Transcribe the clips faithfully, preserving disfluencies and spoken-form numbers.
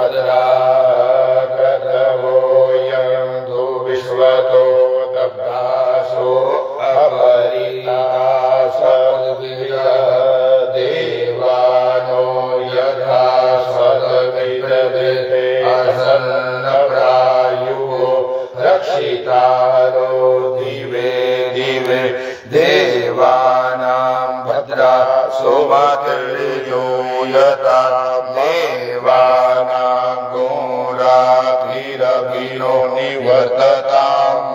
भद्रा क्रतवो यन्तु विश्वतो दब्धासो अपरितासद्भिः देवानो यथा सदमित्रभिः असन्नप्रायुः रक्षितारो दिवे दिवे देवानां भद्रा सोमातिर्यो यथा देवानां गोराभिरभिरो निवर्तताम्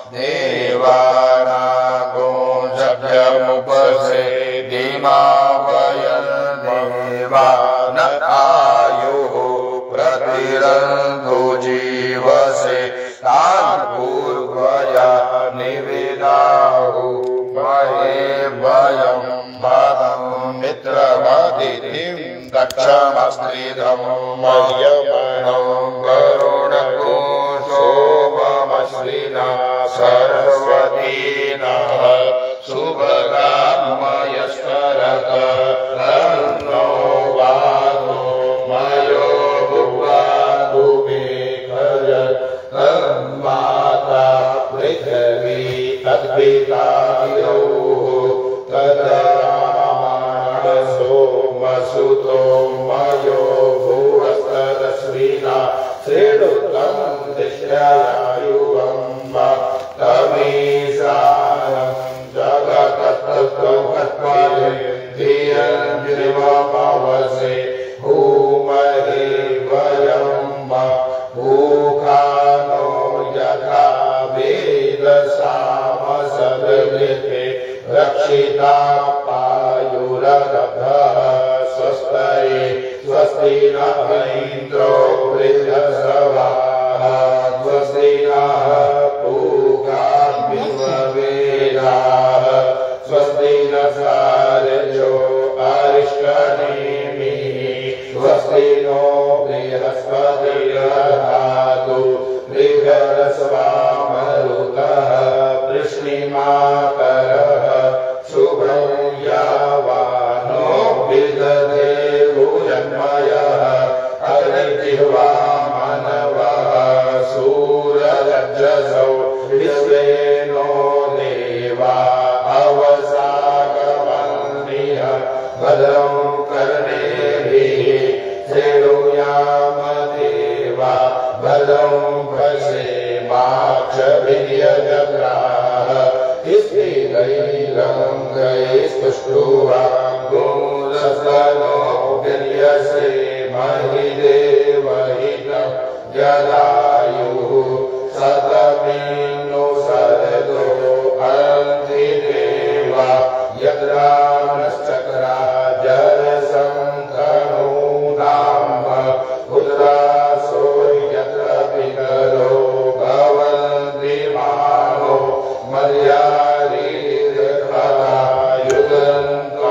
देवानां गोजभ्यमुपसे धीमा वयं देवान आयुः प्रतिरन्धो जीवसे तान् पूर्वया निवेदाहु महे वयं भागं मित्रमदितिं दक्षमस्त्रिधं मह्यमनं वरुणको सोममश्विना सरस्वतीनः शुभगामयस्करत तन्नो वादो मयो भुवादुमे खज तन्माता पृथिवी तद्वितायो तदरामाणसो मसुतो मयो भुवस्तदश्विना श्रेणुतं दिश्यायुवं तमीशानं जगतस्तुकत्वरे धियं जीवमवसे भूमहे वयं भूखानो यथा वेदसामसद्भिः रक्षिता पायुरदभः स्वस्ति स्वस्ति नः इन्द्रो वृद्धश्रवाः स्वस्ति नः पूषा विश्ववेदाः स्वस्ति नः सारजो अरिष्टनेमिः स्वस्ति नो बृहस्पतिर्दधातु बृहस्पतिर्मरुतः वृष्णिमाकरः शुभं यावानो विदधेरु जन्मयः अग्निजिह्वा मनवः सूररजसौ विश्वेनो देवा अवसागमन्निह भद्रं कर्णेभिः शृणुयाम देवा भद्रं पश्येमाक्षभिर्यजत्राः स्थिरैरङ्गैस्तुष्ट्वा गोलसनो वीर्यसे महि देवहितं जलायुः शतमेनो शरदो अन्तिदेवा यद्रानश्चक्रा जलसङ्खनो नाम पुत्रासो यत्र पितरो भवन्ति मानो मर्यादिर्खला युगन्तो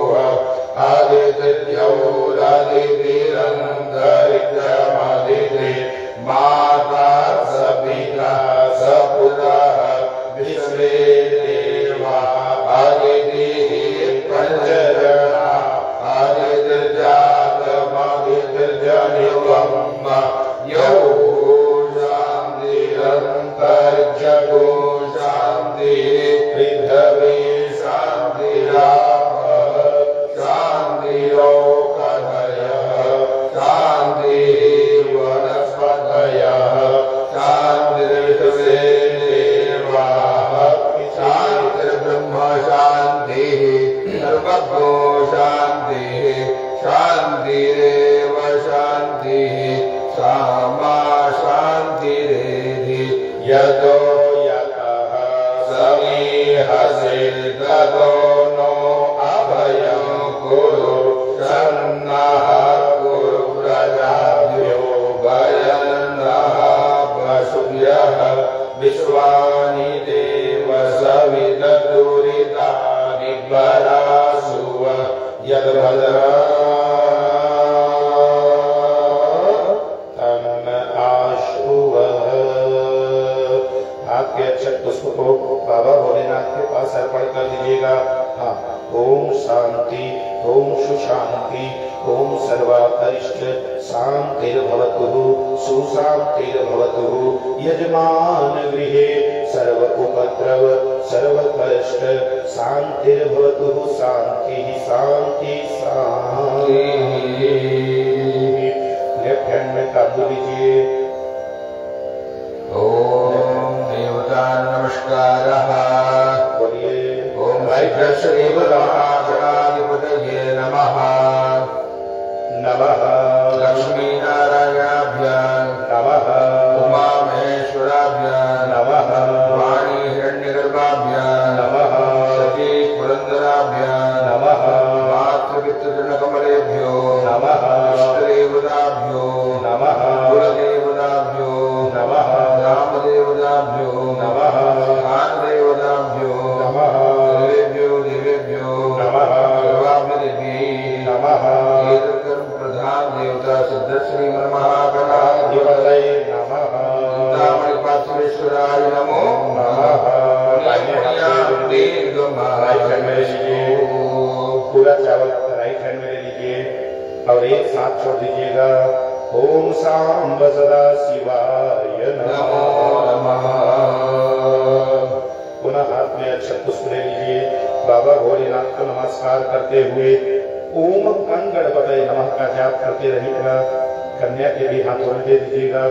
आदित्यौरादितिरन्तरिक्षमदिति माता स पिता स पुत्रः विश्वे देवा आदितिः पञ्चजना आदितिर्जातमदितिर्जनिवम् यौ शान्तिरन्तरिक्षगो शान्तिः पृथिवी शान्तिरापः शान्तिरोकधयः शान्तिः वनस्पतयः शान्तिर्विश्वे देवाः शान्तिर्ब्रह्म शान्तिः सर्वभो शान्तिः शान्तिरेव शान्तिः सामा शान्तिरेधि यतो यतः समीहसे ततो नो अभयं कुरु सन्नः कुरु प्रजाभ्यो भयन्नः वसुभ्यः विश्वानि देव सविदुरितानि परासुव यद्भद्रा आपके अक्षत पुष्प को बाबा भोलेनाथ के पास अर्पण कर दीजिएगा। हाँ, ओम शांति, ओम सुशांति, ओम सर्वाकरिष्ट शांतिर्भवतु सुशांतिर्भवतु यजमान गृहे सर्व उपद्रव सर्व कष्ट शांतिर्भवतु शांति शांति शांति। लेफ्ट हैंड में काबू लीजिए। ओम देवता नमस्कारः। बोलिए ओम श्री गणाधिपतये नमः। नमः लक्ष्मी नारायणाभ्यां नमः उमा महेश्वराभ्यां नमः वाणी हिरण्यगर्भाभ्यां नमः सती पुरंदराभ्यां नमः मातृपितृजनकमलेभ्यो नमः इष्टदेवताभ्यो नमः कुलदेवताभ्यो नमः रामदेवताभ्यो नमः खानदेवताभ्यो नमः देवेभ्यो देवेभ्यो नमः सर्वाभ्यदेवी नमः एतत्कर्म प्रधान देवता सिद्धश्री महागणाधिपतये नमः चिंतामणिपार्थिवेश्वराय नमो नमः। पूरा चावल राइट हैंड में ले लीजिए और एक साथ छोड़ दीजिएगा। ओम सांब सदा शिवाय नमो नमः। पुनः हाथ में अक्षत पुष्प ले लीजिए। बाबा भोलेनाथ को नमस्कार करते हुए ओम गण गणपतये नमः का जाप करते रहिएगा। कन्या के भी हाथों में दे दीजिएगा।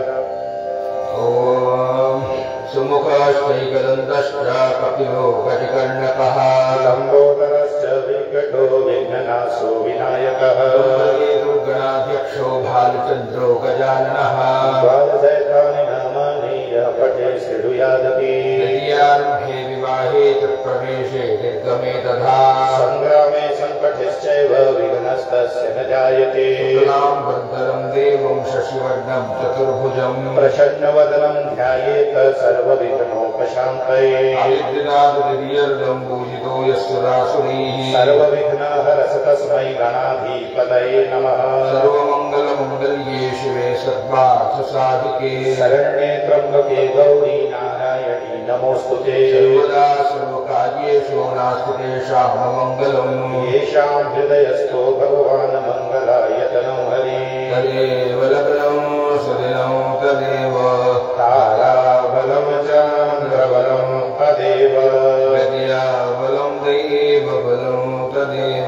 ओम सुमुखश्चैकदन्तश्च कपिलो गजकर्णकः लंबोदरश्च विकटो विघ्ननाशो विनायकः दुर्गणाध्यक्षो भालचन्द्रो गजाननः द्वादशैतानि नामानि यः पठे शृणुयादपि तृतीयारम्भे विवाहे तत्प्रवेशे निर्गमे तथा संग्रामे संकटश्चैव विघ्नस्तस्य न जायते शुक्लां वरदं देवं शशिवर्णं चतुर्भुजं प्रसन्नवदनं ध्यायेत सर्वविघ्नोपशान्तये आदित्यनाथदिव्यर्धं पूजितो यस्सुरासुरैः सर्वविघ्नहरस तस्मै गणाधिपतये नमः। सर्वमङ्गलमङ्गल्ये शिवे सर्वार्थसाधिके शरण्ये त्र्यम्बके गौरी नारायणी नमोस्तुते। सर्वदा सर्वकार्येषु नास्ति तेषां मङ्गलम् येषां हृदयस्थो भगवान् मङ्गलायतनो हरि तदेव लग्नं सुदिनं तदेव ताराबलं चन्द्रबलं तदेव विद्याबलं दैवबलं तदेव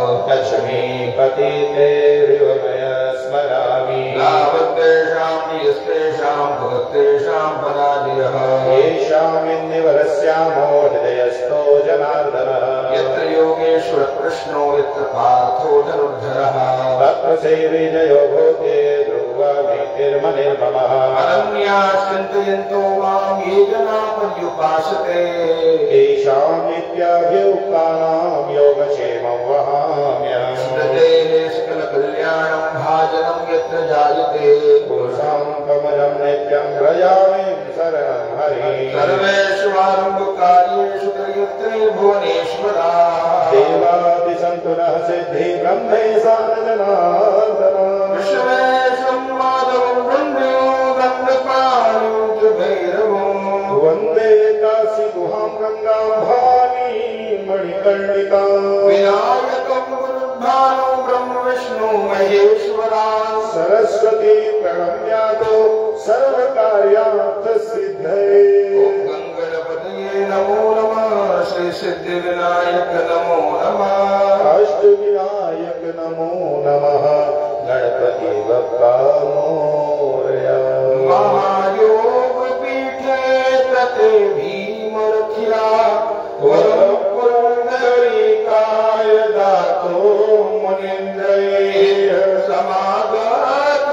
लक्ष्मीपतितेरिवमय स्मरामि तावत्तेषां यस्तेषां भगत्तेषां पराजयः येषामिन्निवरस्यामो हृदयस्थो जनार्दनः यत्र योगेश्वर कृष्णो यत्र पार्थो धनुर्धरः तत्र सेविजयो भूते ध्रुवमेतिर्मनिर्ममः अनन्याः चिन्तयन्तो मां ये जनाः पर्युपासते तेषां नित्याभियुक्तानां योगक्षेमं वहाम्यहम् स्मृतेः सकलकल्याणं भाजनं यत्र जायते पुरुषां कमलं नित्यं व्रजामि शरणं हरिः सर्वेषु आरम्भकार्येषु त्रयत्रे भुवनेश्वराः देवादिसन्तु नः सिद्धि ब्रह्मेशान जनार्दन विश्वेशं माधवं ब्रह्मयो दण्डपाणिं च भैरवम् वन्दे काशी गुहां गङ्गां भवानी मणिकर्णिकां विनायकं गुरुर्भानु ब्रह्म विष्णु महेश्वरा सरस्वती प्रणम्यातो सर्वकार्यार्थ सिद्धये। ओम गंगणपतये नमो नमः। श्री सिद्धिविनायक नमो नमः। अष्टविनायक नमो नमः। गणपति बप्पा मोरया। महायोग पीठे तते भीमरथिया वरं पुरन्दरीकाय दातो मुनीन्द्रैः समागत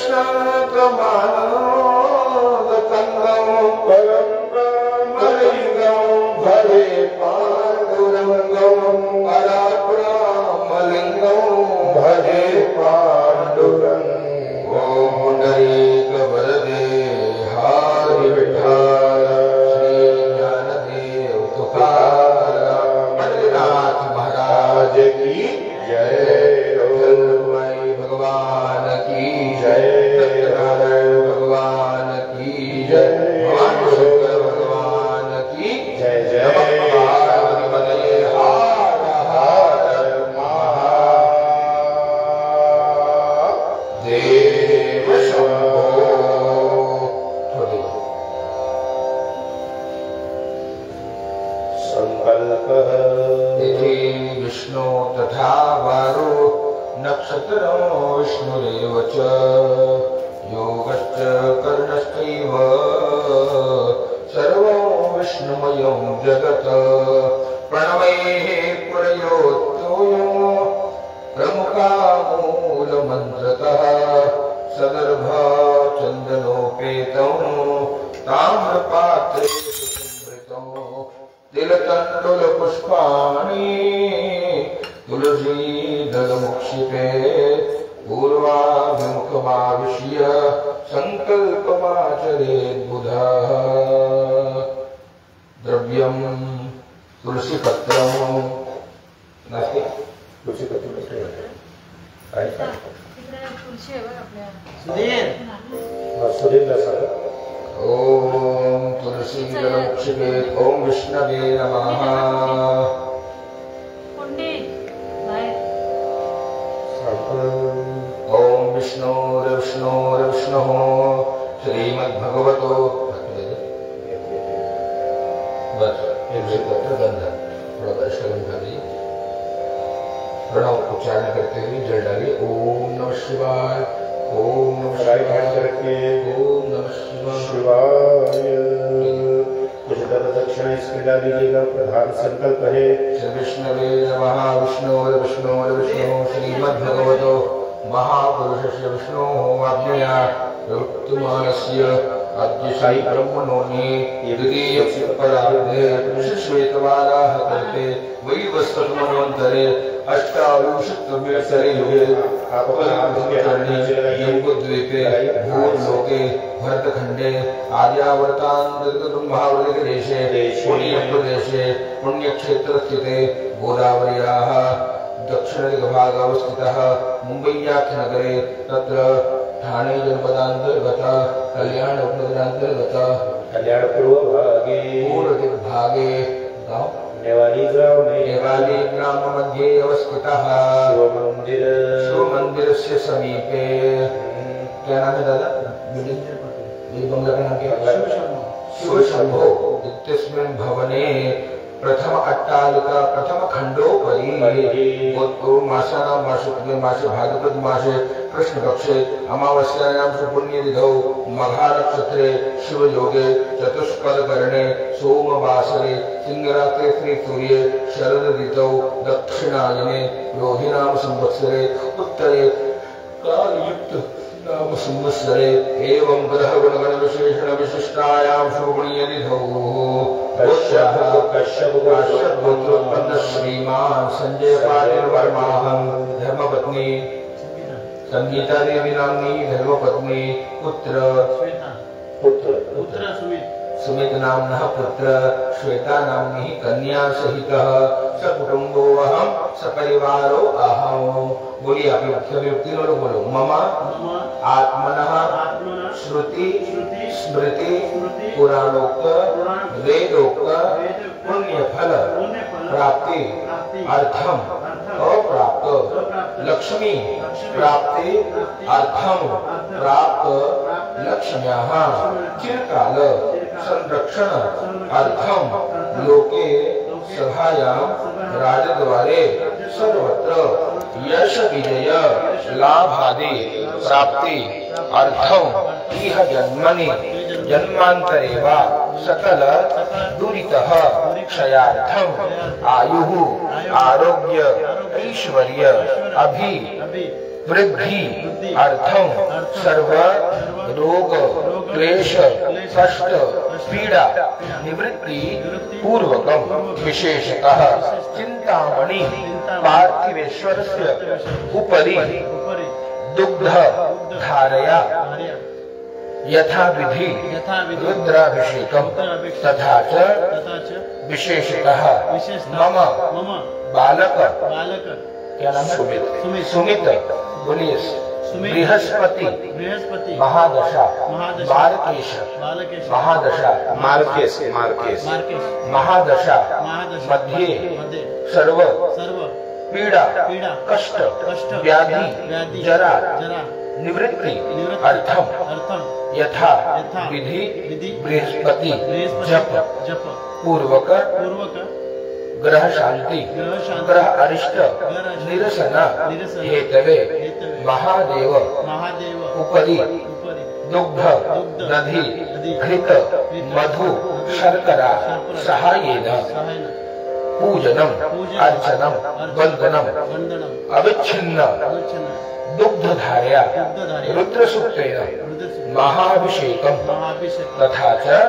कृष्णतमानन्दकन्दं परं ब्रह्मलिङ्गं भजे पाण्डुरङ्गं पराब्रह्मलिङ्गं भजे पाण्डुरङ्गम्। ॐ पुण्डरीकवरदे हरि विठ्ठल श्री ज्ञानदेव तुकाराम बद्रीनाथ महाराज की जय। भगवान की जय। सत्यनारायण भगवान की जय। भगवान शंकर भगवान की जय जय। पार्वती हर हर महादेव। देव शंभो। संकल्पः इति विष्णु तथा वारो नक्षत्रं विष्णुरेव च योगश्च कर्णश्चैव सर्वं विष्णुमयं जगत् प्रणवैः प्रयोत्योयो प्रमुखामूलमन्त्रतः सदर्भा चन्दनोपेतं ताम्रपात्रे सुसंवृतं तिलतण्डुलपुष्पाणि तुलसीदलमुक्षिपे पूर्वाभिमुखमाविश्य सङ्कल्पमाचरेद्बुधः द्रव्यं तुलसीपत्रं नास्ति ओम तुलसीदलमुक्षिपे ओम विष्णवे नमः। ओम विष्णुर्विष्णुर्विष्णुः श्रीमद्भगवतो बस एक गंध थोड़ा अष्टगंध कर दी। प्रणव उच्चारण करते हुए जल डालिए। ओम नमः शिवाय ओम नमः शिवाय ओम नमः शिवाय। कुछ दक्षिणा इसमें डालीजिएगा। प्रधान संकल्प है श्री विष्णवे नमः। विष्णुर्विष्णुर्विष्णुः श्रीमद्भगवतो महापुरुषस्य विष्णोः आज्ञया प्रवृत्तमानस्य अद्य साई ब्रह्मणोनि द्वितीयस्य परार्धे श्वेतवाराः कल्पे वैवस्वतमन्वन्तरे अष्टाविंशतितमे युगे यमुद्वीपे भूर्लोके भरतखण्डे आर्यावर्तान्तर्गतब्रह्मावलिदेशे पुण्यप्रदेशे पुण्यक्षेत्रस्थिते गोदावर्याः दक्षिणदिग्भागावस्थितः मुम्बैयाख्यनगरे तत्र ठाणे जनपदान्तर्गत कल्याण उपनगरान्तर्गत कल्याणपूर्वभागे पूर्वदिग्भागे गाँव नेवाली ग्राम में नेवाली ग्राम मध्ये अवस्थितः शिव मंदिर शिव मंदिरस्य समीपे क्या नाम है दादा? ये बंगला का नाम क्या है? शिव शंभो इत्यस्मिन् भवने प्रथम अट्टालिका प्रथम खंडोपरि मासानां मासुक्ले मासे भाद्रपद मासे कृष्णपक्षे अमावास्यायां सुपुण्यतिथौ मघानक्षत्रे शिवयोगे चतुष्पदकरणे सोमवासरे सिंहरात्रे श्रीसूर्ये शरद ऋतौ दक्षिणायने रोहिणाम संवत्सरे उत्तरे कालयुक्त नाम संवत्सरे एवं ग्रह गुणगण विशेषण विशिष्टायां शुभपुण्यतिथौ कश्यपोत्रोत्पन्न श्रीमान संजय पाटिल वर्माहं धर्मपत्नी संगीता देवी नामनी धर्मपत्नी पुत्र पुत्र पुत्र सुमित सुमित नामनः पुत्र श्वेता नाम्नी कन्या सहितः सकुटुम्बोऽहं सपरिवारो अहं। बोलिए आप अभिव्यक्ति बोलो। मम आत्मनः श्रुति स्मृति पुराणोक्त वेदोक्त पुण्यफल प्राप्ति अर्थम अप्राप्त लक्ष्मी प्राप्ति अर्थम प्राप्त लक्ष्म्याः चिरकाल संरक्षण अर्थम लोके सभायां राजद्वारे सर्वत्र यश विजय लाभादि प्राप्ति अर्थम इह जन्मनि जन्मांतरे वा सकल दुरितः क्षयार्थम आयुः आरोग्य ऐश्वर्य अभि वृद्धि अर्थम सर्व रोग क्लेश कष्ट पीड़ा निवृत्ति पूर्वकम विशेषतः चिंतामणि पार्थिवेश्वरस्य उपरि दुग्ध धारया यथा विधि रुद्राभिषेकम तथा च विशेषतः मम बालक क्या नाम है? सुमित सुमित बोलिए बृहस्पति बृहस्पति महादशा मार्केश महादशा मार्केश मार्केश महादशा महादशा मध्ये मध्ये सर्व सर्व पीड़ा पीड़ा कष्ट कष्ट व्याधि व्याधि जरा जरा निवृत्ति अर्थम यथा विधि बृहस्पति जप पूर्वक ग्रह शांति ग्रह अरिष्ट निरसन हेतवे महादेव उपरि दुग्ध दधि घृत मधु शर्करा सहायेन पूजनम अर्चनम वंदनम अविच्छिन्न दुग्धधारया रुद्रसूक्तेन महाभिषेकम तथा च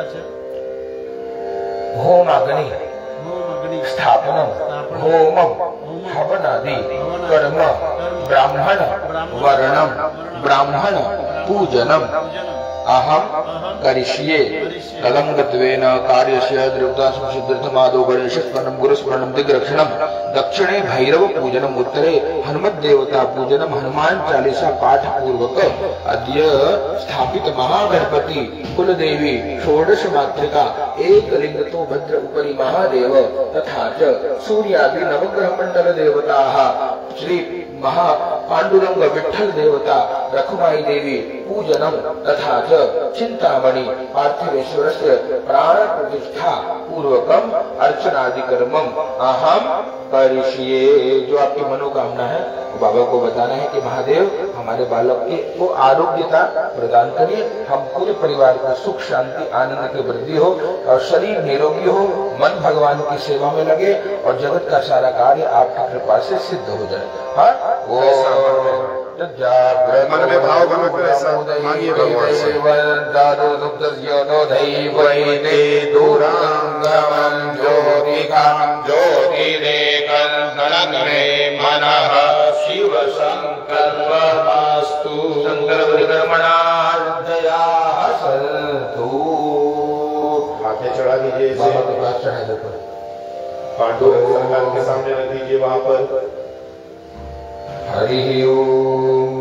होमाग्नि स्थापनम होमम हवनादि कर्म ब्राह्मण वर्णम ब्राह्मण पूजनम अहम करिष्ये कलंगत्वेन कार्यस्य द्रव्यदासंसिद्धर्थमादो गणेशस्मरणं गुरुस्मरणं दिग्रक्षणं दक्षिणे भैरव पूजनम उत्तरे हनुमत देवता पूजनम हनुमान चालीसा पाठ पूर्वक अद्य स्थापित महागणपति कुलदेवी षोडश मातृका एक लिंग तो भद्र उपरि महादेव तथा च सूर्यादि नवग्रह मंडल देवताः श्री महा पांडुरंग विठ्ठल देवता रखुमाई देवी पूजनम तथा च चिंतामणि पार्थिवेश्वरस्य प्राण प्रतिष्ठा पूर्वकम अर्चनादि कर्मम अहम करिष्ये। जो आपकी मनोकामना है वो बाबा को बताना है कि महादेव हमारे बालक के को आरोग्यता प्रदान करिए, हम पूरे परिवार को सुख शांति आनंद की वृद्धि हो और शरीर निरोगी हो, मन भगवान की सेवा में लगे और जगत का सारा कार्य आपकी कृपा से सिद्ध हो जाए। हाँ वो मन में भाव बना कर ऐसा मांगिए भगवान से। शिव संकल्पस्तु आगे चढ़ा दीजिए, पांडुरंग सरकार के सामने रख दीजिए वहां पर। हरि ओम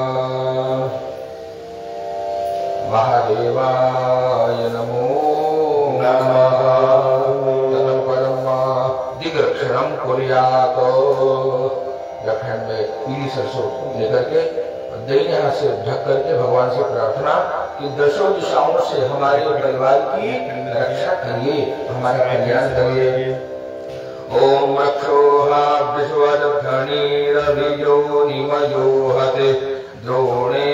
महादेवाय नमो नमः। तनं परम दिग्रक्षणं कुर्यात्। दक्षिण में पीली सरसों लेकर के दाहिने हाथ से ढक करके भगवान से प्रार्थना कि दसों दिशाओं से हमारे परिवार की रक्षा करिए, हमारा कल्याण करिए। ओम रक्षोहा विश्वदक्षिणीरभियो निमयो हते द्रोणे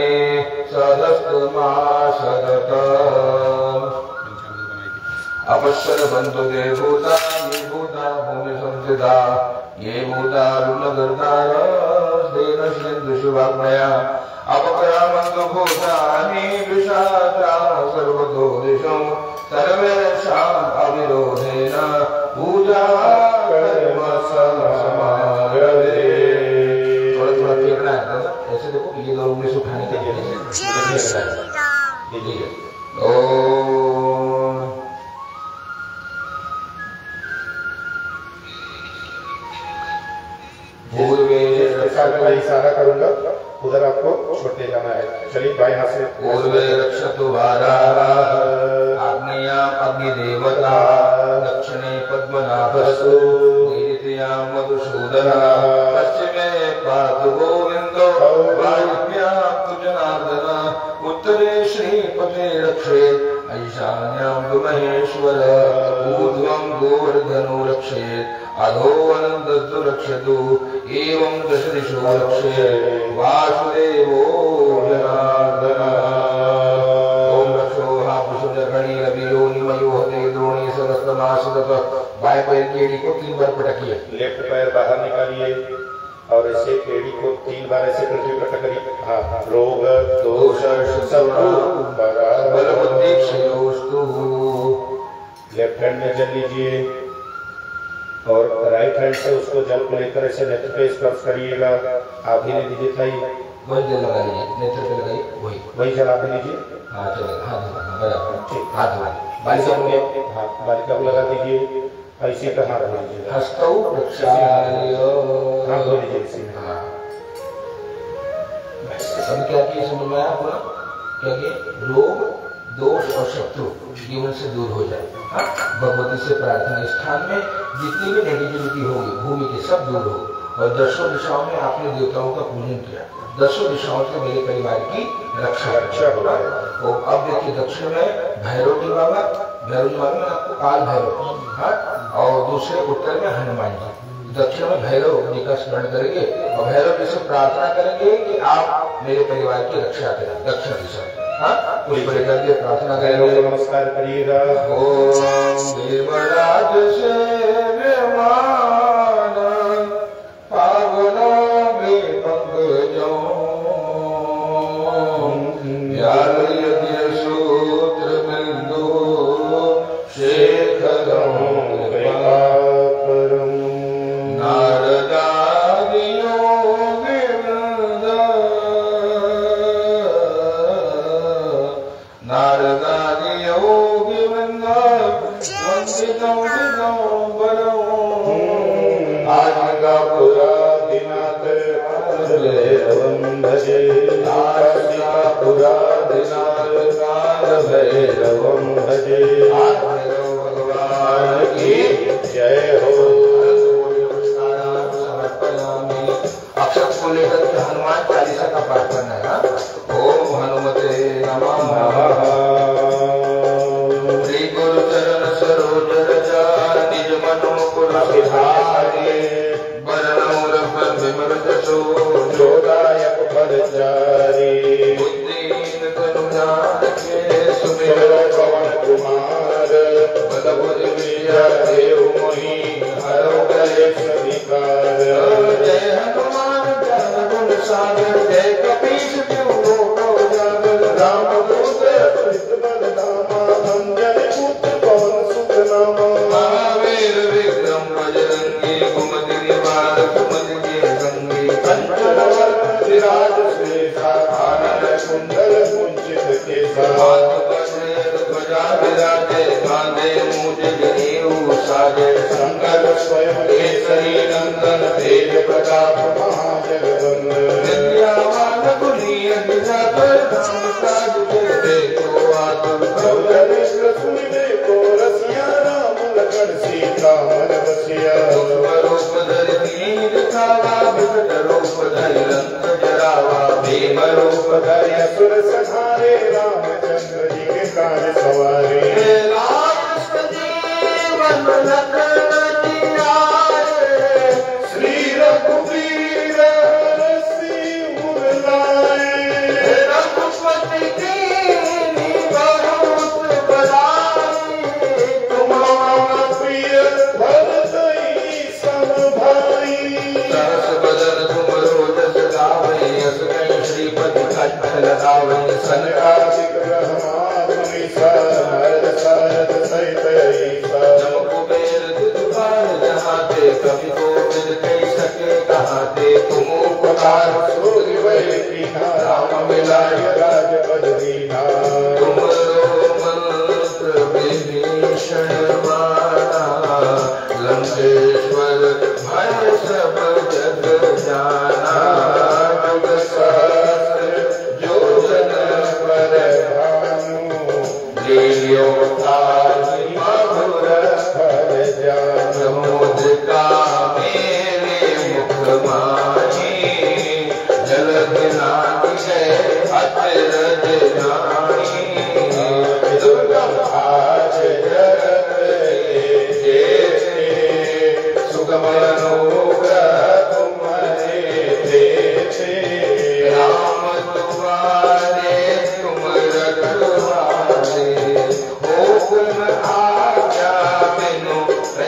सदस्तमासदत अपश्यर बंधु देवभूता ये भूता भूमि संस्थिता ये भूता रुणगर्दार देन सिंधु शुभाग्नया अपक्रामन्तु भूतानि विशाखा सर्वतो दिशो सर्वेषाम् अविरोधेन पूजा कर्म समागते। थोड़ा थोड़ा फेंकना है, ऐसे देखो ये लोग उन्हें उठाने के लिए। ओम पूर्वे इशारा करूंगा उधर आपको छोड़ते जाना है। चलिए बाएं हाथ से। पूर्वे रक्षतु वाराः आग्नेयाम् अग्निदेवता दक्षिणे पद्मनाभस्तु नैऋत्यां मधुसूदनः पश्चिमे पातु गोविन्दो वायव्यां तु जनार्दनः उत्तरे श्रीपते रक्षेत् ईशान्यां तु महेश्वर ऊर्ध्वं गोवर्धनो रक्षेत् अधो अनन्तस्तु रक्षतु एवं दश दिशो रक्षेत् वासुदेवो जनार्दनः। ओम रक्षोहा विशुद्धगणी रवियो निमयो हते द्रोणी सहस्रमासदत। बाएं पैर की एड़ी को तीन बार पटकिए, लेफ्ट पैर बाहर निकालिए और ऐसे एड़ी को तीन बार ऐसे पृथ्वी पर टकरिए। हाँ, रोग दोष बल बुद्धि क्षयोस्तु। लेफ्ट हैंड में जल लीजिए और राइट हैंड से उसको जल को लेकर ऐसे नेत्र पे स्पर्श करिएगा। आप भी ले लीजिए थाई, वही जल लगा लीजिए, नेत्र पे लगाइए, वही वही जल आप लीजिए। हाँ चलेगा, हाथ धोना बराबर, ठीक, हाथ धोना। बालिका को हाँ बालिका को लगा दीजिए, ऐसे का हाथ धो लीजिए। हस्तौ प्रक्षाल्य हाथ धो लीजिए इसी में। हाँ अब क्या किया समझ में आया पूरा? क्या किया? रोग दोष और शत्रु जीवन से दूर हो जाए। भगवती से प्रार्थना स्थान में जितनी भी नेगेटिविटी होगी भूमि की सब दूर हो और दसों दिशाओं में आपने देवताओं का पूजन किया, दसों दिशाओं से मेरे परिवार की रक्षा रक्षा हो रहा है। तो अब देखिए दक्षिण में भैरव जी बाबा, भैरव जी बाबा में आपको काल भैरव, हाँ, और दूसरे उत्तर में हनुमान जी। दक्षिण में भैरव जी का स्मरण करेंगे और भैरव जी से प्रार्थना करेंगे कि आप मेरे परिवार की रक्षा करें। दक्षिण दिशा, हाँ, कुछ बड़े करके प्रार्थना करेंगे। नमस्कार करिएगा। ओम देवराज सेव्यमान पावनों में पंकजों व्याल यज्ञ सूत्र बिंदु शेखरं कृपाकरं नारदादियो विवृंद नारदादियो विवृंद वंदितं विदं बलं आजगा पुरा दिनाथ भैरवं भजे, आजगा पुरा दिनाथ काल भैरवं भजे। भैरव भगवान की जय हो। अक्षर को लेकर के हनुमान चालीसा का पाठ करना है। ओम हनुमते नमः। श्री गुरु चरण सरोज रजा निज मनो पुर विहारे बरनौ रघुवर विमल जसो जोदायक फलचारी बुद्धिहीन तनु जानिके सुमिर पवन कुमार बल बुद्धि विद्या देव मोहि हरौ कलेश विकार। जय हनुमान ज्ञान गुण सागर जय कपीश तिहु लोक उजागर रामदूत अतुलित बल धामा अंजन पुत्र पवन सुत नामा। महावीर विक्रम बजरंगी कुमति निवार सुमति के गंगे कंचन वरण विराज श्रेष्ठा कानन कुंडल कुंचित केसा। हाथ पकड़े ध्वजा विराजे कांधे मूंज जनेऊ साजे शंकर स्वयं केसरी नंदन तेज प्रताप महाजगवंदन। विद्यावान गुणी अभिजात राम काज के को आतुर गौरवेश सुनिबे को रसिया राम लखन सीता मन बसिया। रूप धरि दीन दिखावा विकट रूप धरि लंक जरावा भीम रूप धरि असुर संहारे रामचंद्र जी के काज सवारे। श्री रघुवीर हरषि उर लाए। रघुपति कीन्ही बहुत बड़ाई तुम प्रिय भरतहि सम भाई। सरस बदन तुम रोजस गावै यस कहि श्रीपति कंठ लगावै सनकादिक ब्रह्मादि सारद सारद सहित ईसा। जम कुबेर दिदुपार जहाँ ते कवि कोविद कहि सके कहाँ ते तुम उपकार सूर्य वै कीन्हा राम मिलाय राजपद दीन्हा। तुमरो मंत्र विभीषण माना लंकेश्वर भय सब जग जाना। जुग सहस्र जो जन पर भानु लील्यो ताहि मधुर फल जानु। मुद्रिका मेरे मुख माही जलधि नाहि जय अचरज जानी। दुर्गम आज जगत जेते सुगम अनुग्रह तुम्हारे देते। राम तुम्हारे तुम रखवारे हुकुम आज्ञा बिनु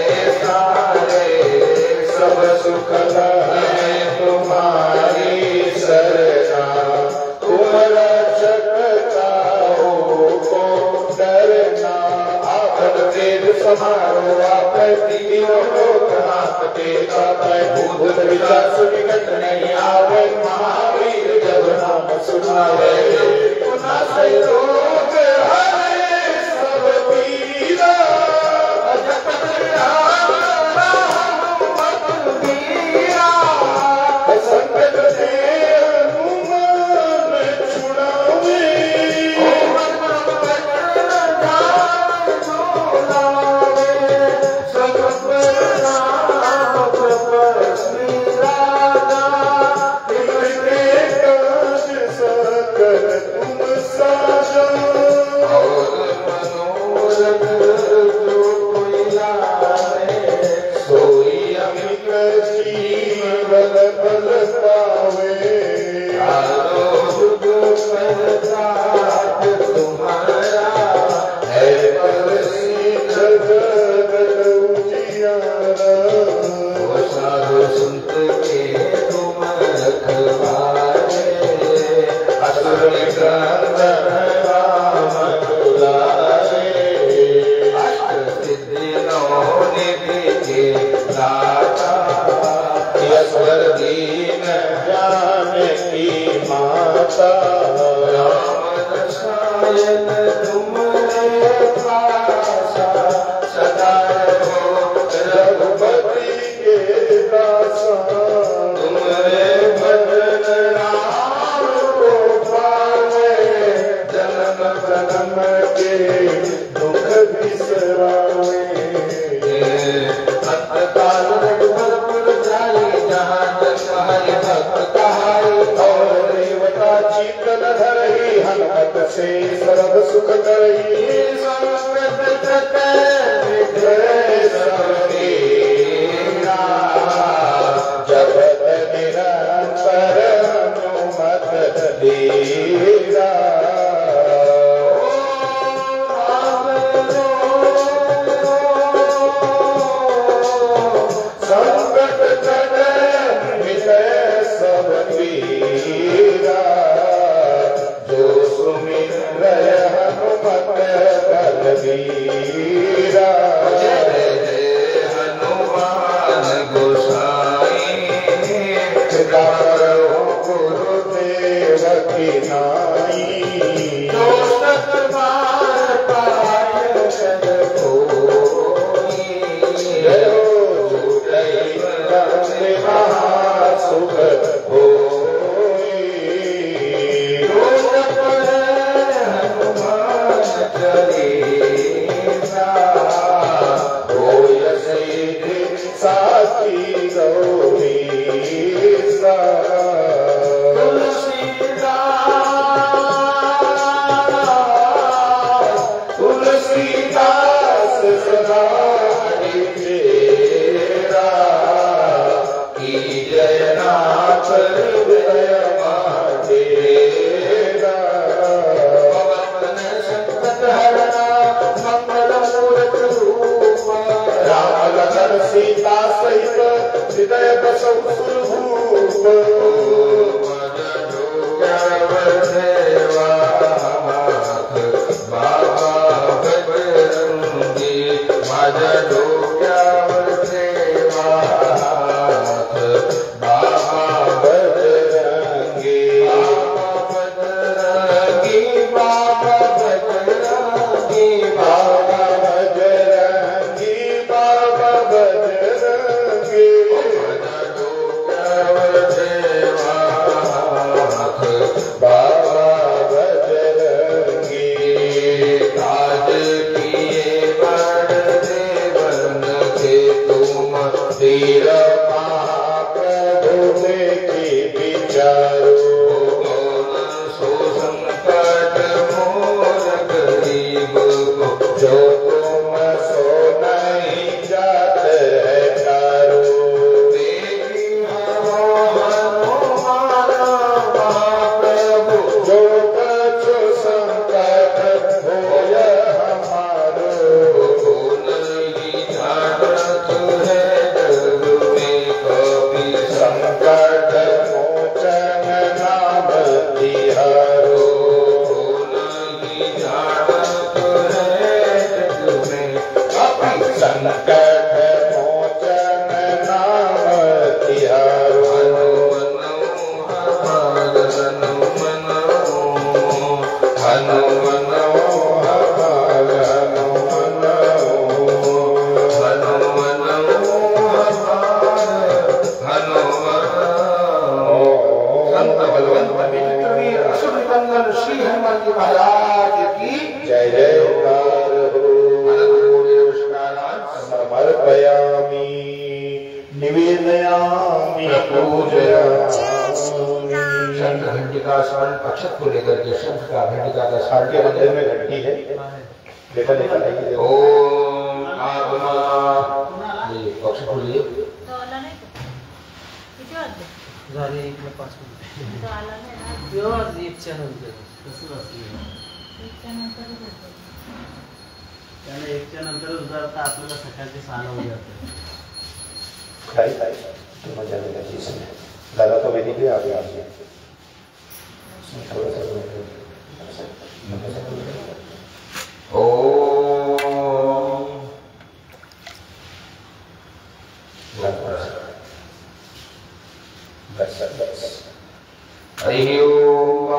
पैसारे सब सुख लहे तुम्हारी सरना। तुम रक्षक ताहो को डरना। आपन तेज समारो आपत्ति लोक नाथ के तापै। भूत पिशाच निकट नहीं आवे। महावीर जब नाम सुनावे। नासै रोग हरे सब पीरा। जपत राम हनुमत बीरा। संकट ते हनुमान छुड़ावे। सब पर राम कृपा झाले एक ला पाच मिनिट तो आला नाही ना. तेव्हा एकच्या नंतर तसंच असतं एकच्या नंतरच होतं. त्याला एकच्या नंतरच उजाडता आपल्याला सकाळचे सहाला उजाडतं. खाई खाई मजा लेगा चीज में दादा तो वेदी भी आ गया आपके थोड़ा सा ओम बस बस हरि ओम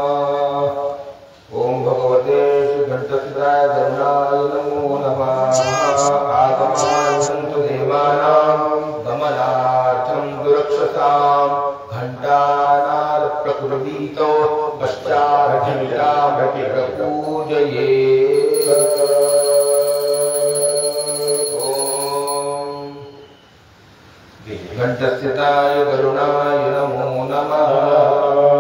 ओम भगवते श्री घंटसिद्धाय गरुणाय नमो नमः आगमान् सन्तु देवानां गमनार्थं दुरक्षसां घण्टानाद प्रकुर्वीतो पश्चाद्घण्टां प्रपूजये ओम घंटसिद्धाय गरुणाय नमो नमः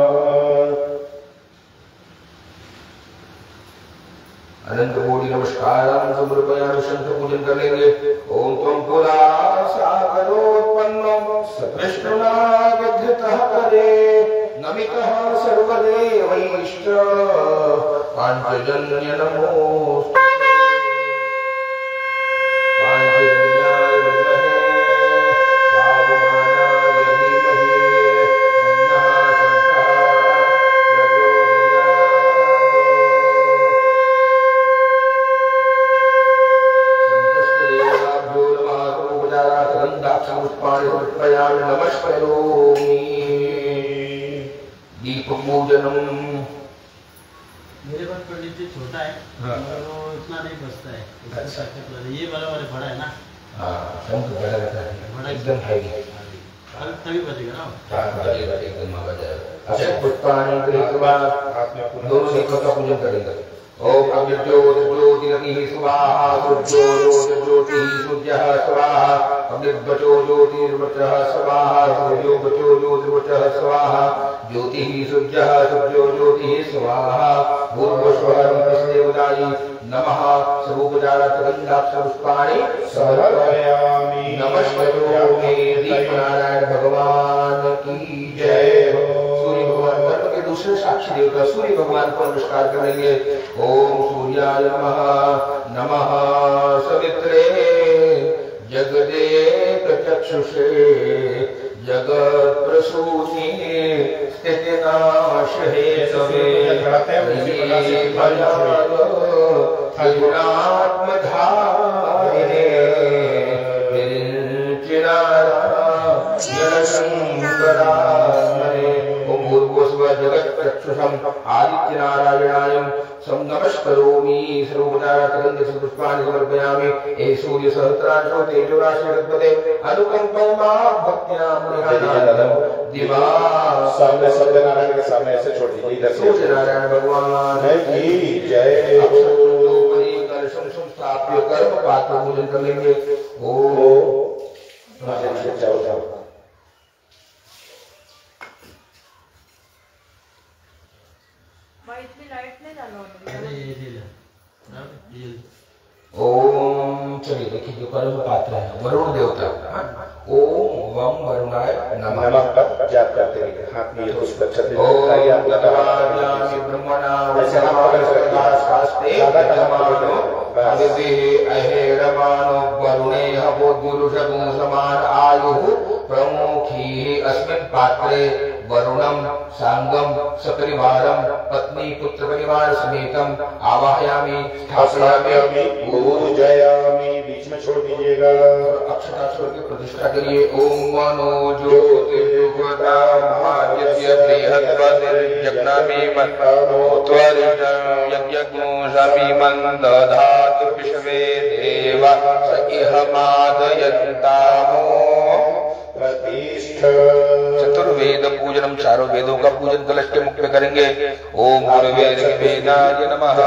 अनंत कोटि नमस्कार समर्पयामि शंख पूजन कर लेंगे। ओम त्वं पुरा सागरोत्पन्नो विष्णुना विद्युतः करे नमितः सर्वदेवैश्च पांचजन्य नमोस्तुते पांचजन्याय विद्महे भावमानाय धीमहि अन्नः शंखः प्रयाण नमस्करोमि दीप पूजनम। मेरे पास पंडित जी छोटा है और वो इतना नहीं बचता है, उसका ताकत वाला ये बड़ा वाला बड़ा है ना। हाँ शंख बड़ा रहता है, बड़ा एकदम हैवी, अरे तभी बजेगा ना। हाँ बजेगा एकदम आ जाएगा। अच्छा पुष्पाणि गृहीत्वा दोनों दीपों का पूजन करेंगे। ओम अग्निज्योत ज्योतिरग्निः स्वाहा सूर्यो ज्योतिः सूर्यः स्वाहा अग्निर्वचो ज्योतिर्वचः स्वाहा सूर्यो वचो ज्योतिर्वचः स्वाहा ज्योतिः सूर्यः सूर्यो ज्योतिः स्वाहा भूर्भुवस्वः देवताय नमः सर्वोपचारार्थगन्धाक्षपुष्पाणि समर्पयामि। नमस्करोमि दीपनारायण भगवान की जय हो। सूर्य भगवान धर्म के दूसरे साक्षी देवता सूर्य भगवान को नमस्कार करेंगे। ओम सूर्याय नमः नमः सवित्रे जगदेक चक्षुषे जगत प्रसूतिने स्थितिनाश हेतवे त्रिगुणात्मधारिणे शंकरात्मने ओम भूर्भुवस्व जगत चक्षुषम आदित्य नारायणाय सम नमस्करोमि सर्वोपचारार्थगन्धस्य पुष्पाणि समर्पयामि। हे सूर्य सहस्रांशो तेजोराशिरत्पते अनुकंपमा भक्त्या मुनिनाथं दिवा सामने सत्यनारायण के सामने ऐसे छोड़ दीजिए इधर से। सूर्य नारायण भगवान की जय हो। कलशम संस्थाप्य कर्म पात्र पूजन कर लेंगे। ओम जाओ जाओ इतनी लाइट नहीं डालो अरे ये ले ले ये ओम चलिए देखिए जो कर्म पात्र है वरुण देवता। ओम वम वरुणाय नमः नमः का जाप करते रहिए। हाथ में ये पुष्प छत्र ओम दिखाइए आप तत्वाज्ञानि ब्रह्मणा वसमानस्ते तमानो अविदेह अहेरमानो वरुणे हवोद्गुरुषगुं समान आयुः प्रमुखी अस्मिन् पात्रे वरुणम सांगम सपरिवारम पत्नी पुत्र परिवार समेतम आवाहयामि स्थापयामि पूजयामि। बीच में छोड़ दीजिएगा। अक्षता छोड़ के प्रतिष्ठा करिए। ओम मनो ज्योतिर्युगता महायज्ञ बृहद्वतिर्यज्ञामि मत्त्वरितं यज्ञो शामिमं दधातु विश्वे देवा स इह मादयन्तामो प्रतिष्ठा। चतुर्वेद पूजनम चारों वेदों का पूजन कलश के मुख में करेंगे। ओम गुरुवेद वेदाय नमः।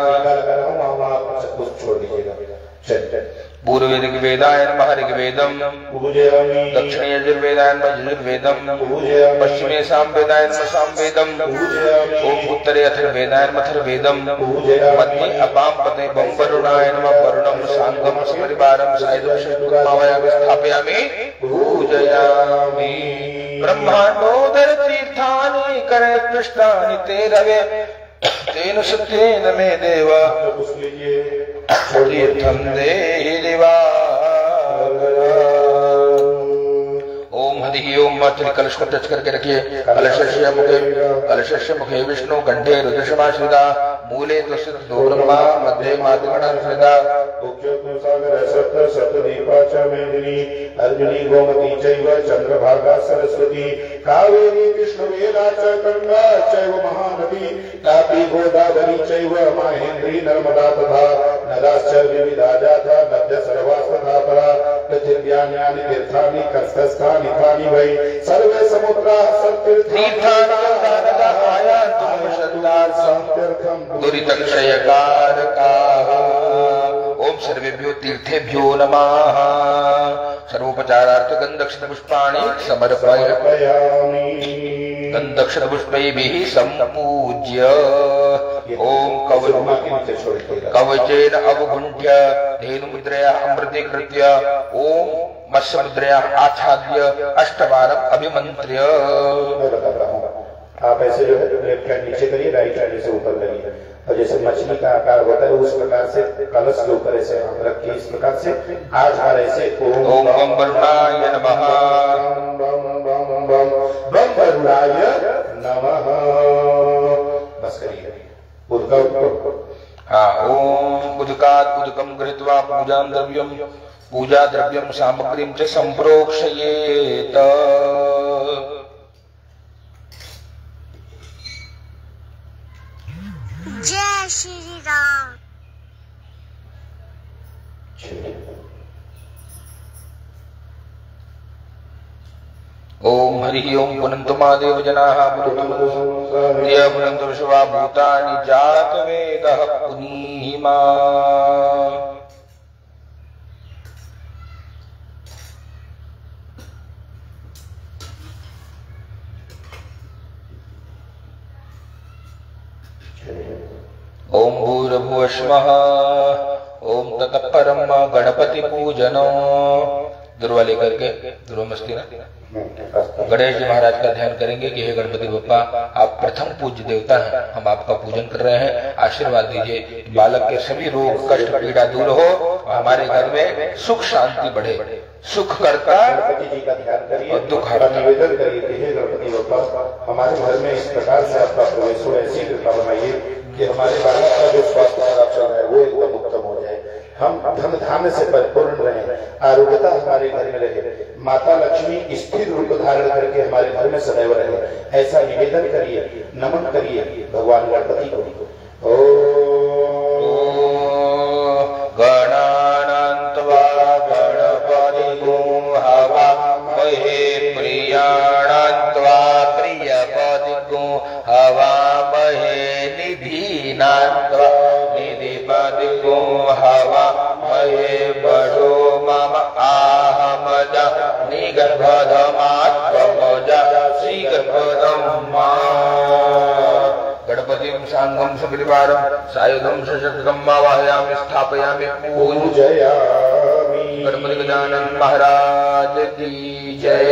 छोड़ दीजिएगा। पूर्व ऋग्वेदाय नमः ऋग्वेदम दक्षिणे यजुर्वेदाय नमः यजुर्वेदम पश्चिमे सामवेदाय नमः सामवेदम ओम उत्तरे अथर्ववेदाय नमः अथर्ववेदम मध्य अपाम पते बम वरुणाय नमः वरुणम सांगम सपरिवारम सायुधं शंकुमावयामि स्थापयामि पूजयामि। ब्रह्मांडोदर तीर्थानि करे कृष्णानि ते रवे तेन सत्येन मे देव तीर्थम देहि ओम हरि ओम। मात्र कलश को टच करके रखिए। कलशस्य मुखे कलशस्य मुखे विष्णु कंठे रुद्रशमाश्रिता मूले दो ब्रह्मा मध्ये मातृगणा अर्जुनी गोमती चैव चंद्रभागा सरस्वती कावेरी कृष्णवेला च गंगा चैव महानदी तापी गोदावरी चैव माहेन्द्री नर्मदा तथा नदाश्च विविधा जाता मध्य सर्वास्तथा परा पृथिव्यान्यानि तीर्थानि कस्तस्थानि तानि वै सर्वे समुद्रा सत्तीर्थानि दुरितक्षयकारकाः। ओम सर्वेभ्यो तीर्थेभ्यो नमः। सर्वोपचारार्थ गंधक्षत पुष्पाणि समर्पयामि। गंधक्षत पुष्पैः सम्पूज्य ओम कवचेन अवगुण्ठ्य धेनुमुद्रया अमृतीकृत्य ओम मत्स्यमुद्रया आच्छाद्य अष्टवारम् अभिमन्त्र्य। आप ऐसे जो है लेफ्ट हैंड नीचे करिए, राइट हैंड से ऊपर करिए और जैसे मछली का आकार होता है उस प्रकार से कलश के ऊपर ऐसे हाथ रखिए। इस प्रकार से आठ बार ऐसे ओम बम वरुणाय नमः बम बम वरुणाय नमः बस करिए। हाँ ओम उदकात् उदकं गृहीत्वा पूजां द्रव्यं पूजा द्रव्यं सामग्रीं च संप्रोक्षयेत। जय श्री राम। ओम हरि ओम पुनन्तु महादेव जनाः पुनन्तु विश्वा भूतानि जातवेदः पुनीमा। ओम भूर्भुवः स्वः ओम ततः परम गणपति पूजनो। दुर्वा लेकर के दुर्वा मस्ती ना गणेश जी महाराज का ध्यान करेंगे कि हे गणपति बप्पा आप प्रथम पूज्य देवता हैं, हम आपका पूजन कर रहे हैं, आशीर्वाद दीजिए। बालक के सभी रोग कष्ट पीड़ा दूर हो, हमारे घर में सुख शांति बढ़े, सुख करता गणपति जी का ध्यान करिए और दुख हटा निवेदन करिए कि हे गणपति बप्पा हमारे घर में इस प्रकार से आपका प्रवेश हो, ऐसी कृपा बनाइए कि हमारे बालक का जो स्वास्थ्य खराब चल रहा है वो एकदम उत्तम हो जाए, हम धन धान्य से परिपूर्ण रहे, आरोग्यता हमारे घर में रहे, माता लक्ष्मी स्थिर रूप धारण करके हमारे घर में सदैव रहे, ऐसा निवेदन करिए, नमन करिए भगवान गणपति को। ओ गणानान्त्वा गणपतिगुं हवामहे प्रियाणान्त्वा प्रियपतिगुं हवामहे निधीनान्त्वा निधिपतिगुं हवामहे बडो मम आहमज निगर्भधमात्मज श्रीगर्भधम्मा। गणपतिं सांगं सपरिवारं सायुधं सशस्त्रं आवाहयामि स्थापयामि पूजयामि। गणपति गजानन महाराज की जय।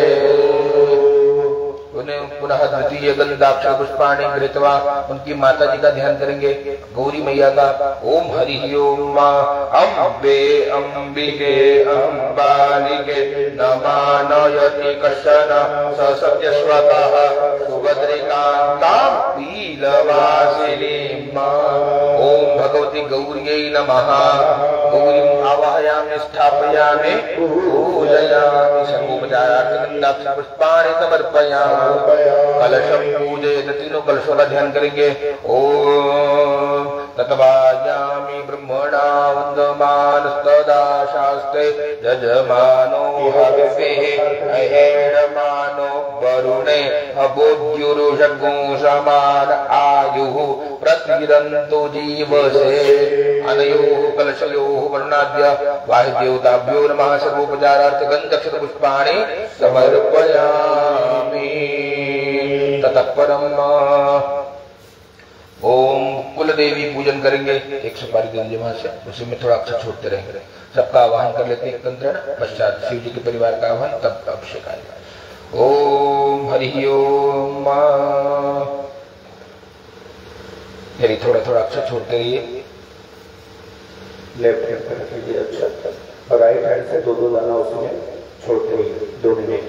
पुनः द्वितीय गंधाक्ष पुष्पाणि गृहीत्वा उनकी माता जी का ध्यान करेंगे, गौरी मैया का। ओम हरि ओम अम्बे अम्बिके अम्बालिके नमानयति कश्चन स सत्यस्वतः सुभद्रिकान्तां पीलवासिनीम्। ओम भगवती गौर्यै नमः। गौरीं आवाहयामि स्थापयामि पूजयामि। सर्वोपचारार्थ गंधाक्ष पुष्पाणि समर्पयामि। कलशम पूजयेत। तीनों कलशों का ध्यान करेंगे। ओम तत्वायामि ब्रह्मणा वन्दमानस्तदा शास्त्रे यजमानो हविषे अहेणमानो वरुणे अबोध्युरुषगुं समान आयुः प्रतिरन्तो जीवसे। अनयोः कलशयोः वर्णाद्य वाहिदेवताभ्यो नमः। सर्वोपचारार्थ गन्धक्षत पुष्पाणि समर्पयामि। ततः परम ओम कुलदेवी पूजन करेंगे। एक सुपारी दे दीजिए वहां से, उसी में थोड़ा अक्षर छोड़ते रहेंगे। सबका आवाहन कर लेते हैं तंत्र, पश्चात शिव जी के परिवार का आह्वान, तब अभिषेक आएगा। ओम हरि ओम। यदि थोड़ा थोड़ा अक्षर छोड़ते रहिए। लेफ्ट हैंड पे रखिए अक्षर और राइट हैंड से दो दो दाना उसमें छोड़ते रहिए दोनों में।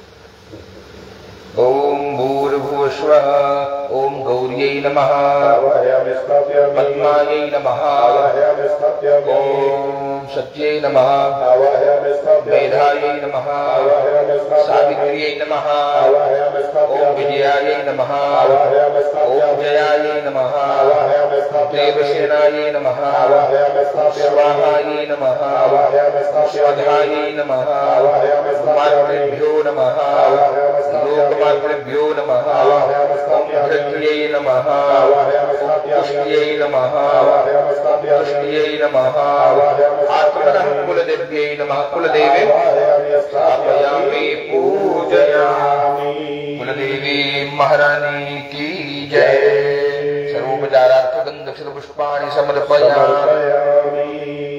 ओम भूर्भुवस्वः ओम गौर्यै नमः आवाहयामि स्थापयामि पद्मायै नमः आवाहयामि स्थापयामि ओम सत्यै नमः आवाहयामि स्थापयामि मेधायै नमः आवाहयामि स्थापयामि सावित्र्यै नमः आवाहयामि ओम स्थापयामि विजयायै नमः आवाहयामि ओम स्थापयामि जयायै नमः आवाहयामि स्थापयामि देवसेनायै नमः आवाहयामि स्थापयामि स्वाहायै नमः आवाहयामि स्थापयामि स्वधायै नमः आवाहयामि स्थापयामि मातृभ्यो नमः आवाहयामि स्थापयामि लोकमातृभ्यो नमः आवाहयामि ओम स्थापयामि धृत्यै नमः आवाहयामि ओम स्थापयामि पुष्ट्यै नमः आवाहयामि स्थापयामि पुष्ट्यै नमः आवाहयामि आत्मनः स्थापयामि कुलदेव्यै नमः कुलदेवे आवाहयामि स्थापयामि पूजयामि कुलदेवी महारानी की जय। सर्वोपचारार्थ गंधक्षत पुष्पाणि समर्पयामि।